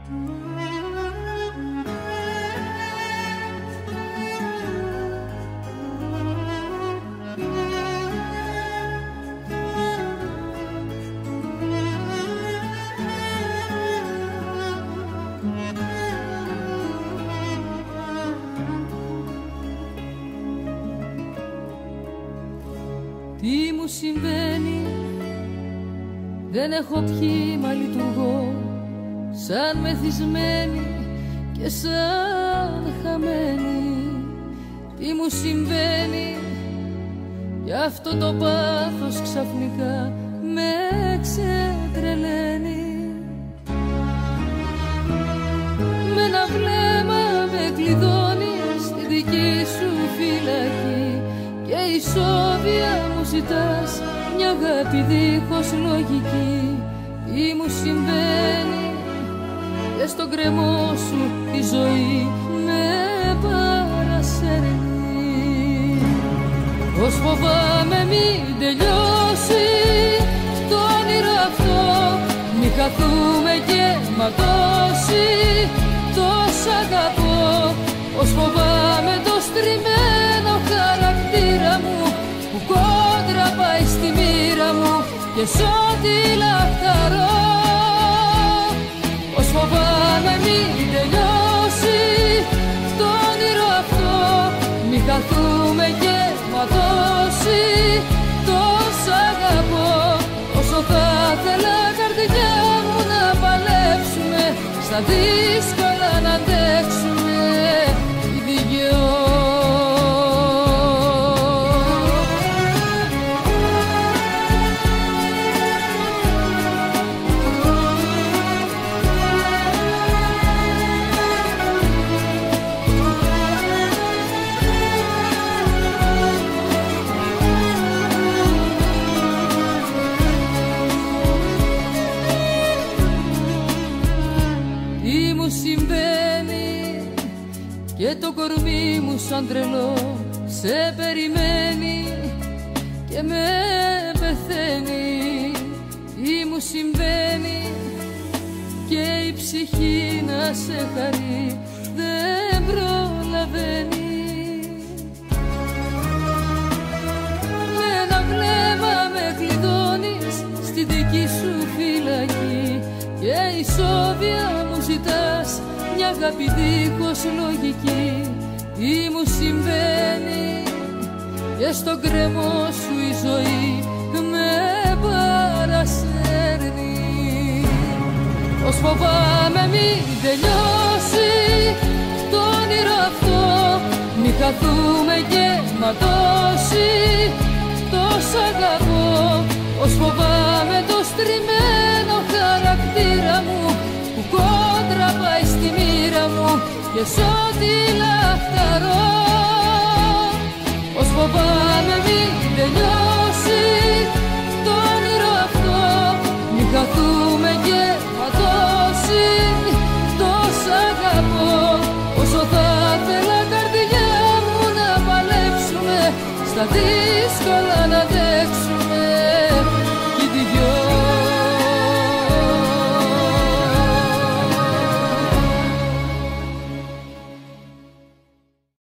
Τι μου συμβαίνει, δεν έχω πιει μα λειτουργώ σαν μεθυσμένη και σαν χαμένη. Τι μου συμβαίνει, κι αυτό το πάθος ξαφνικά με ξετρελαίνει. Με ένα βλέμμα με κλειδώνει στη δική σου φυλακή και ισόβια μου ζητάς μια αγάπη δίχως λογική. Τι μου συμβαίνει και στον κρεμό σου η ζωή με παρασέρνει. Πως φοβάμαι μην τελειώσει το όνειρο αυτό, μη χαθούμε και ματώσει τόσο αγαπώ. Πως φοβάμαι το στριμμένο χαρακτήρα μου που κόντρα πάει στη μοίρα μου και σ' ό,τι λαχταρώ. Πως φοβάμαι μην τελειώσει το όνειρο αυτό, μη χαθούμε και ματώσει τόσο αγαπώ. Όσο θα ήθελα καρδιά μου να παλέψουμε, στα δύσκολα να αντέξουμε οι δυο. Και το κορμί μου σαν τρελό σε περιμένει και με πεθαίνει. Τι μου συμβαίνει και η ψυχή να σε χαρεί δεν προλαβαίνει. Με ένα βλέμμα με κλειδώνεις στη δική σου φυλακή και ισόβια μου ζητάς μια αγάπη δίχως λογική. Τι μου συμβαίνει και στον κρεμό σου η ζωή με παρασέρνει. Πως φοβάμαι μην τελειώσει το όνειρο αυτό, μη χαθούμε και ματώσει τόσο αγαπώ. Πως φοβάμαι το στριμμένο χαρακτήρα μου που κόντρα πάει στη μοίρα μου και σ' ό,τι λαχταρώ. Πως φοβάμαι μην τελειώσει το όνειρο αυτό, μη χαθούμε και ματώσει τόσο αγαπώ. Όσο θα ήθελα καρδιά μου να παλέψουμε, στα δύσκολα να